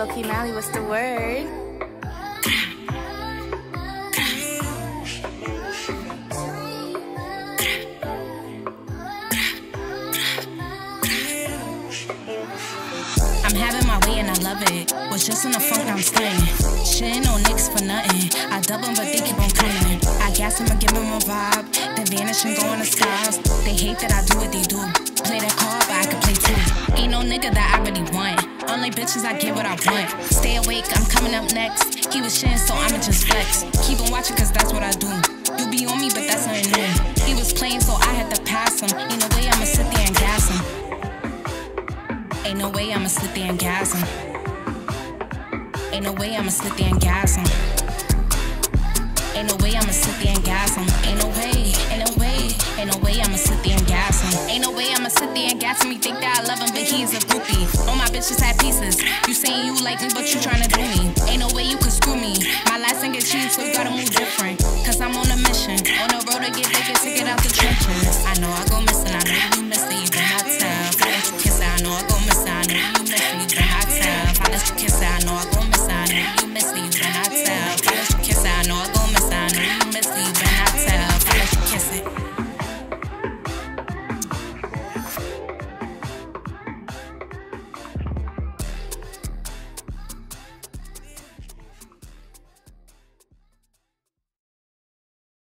low-key Mally, what's the word? I'm having my way and I love it. Was just in the funk, now I'm stunning. Shit ain't no niggas for nothing. I dub them, but they keep on coming. I gas them and give them a vibe. Then vanish and go in the skies. They hate that I do what they do. Play that card, but I can play too. Ain't no nigga that I really want. Only bitches, I get what I want. Stay awake, I'm coming up next. He was shitting, so I'ma just flex. Keep on watching, cause that's what I do. You be on me, but that's nothing new. He was playing, so I had to pass him. Ain't no way I'ma sit there and gas him. Ain't no way I'ma sit there and gas him. Ain't no way I'ma sit there and gas him. Ain't no way I'ma sit there and gas him. Ain't no way, ain't no way, ain't no way I'ma sit there and gas him. Ain't no way I'ma sit there and gas him. You think that I love him, but he's a groupie. All my bitches had pieces. You saying you like me, but you tryna do me. Ain't no way you could screw me. My last thing get cheap, so you gotta move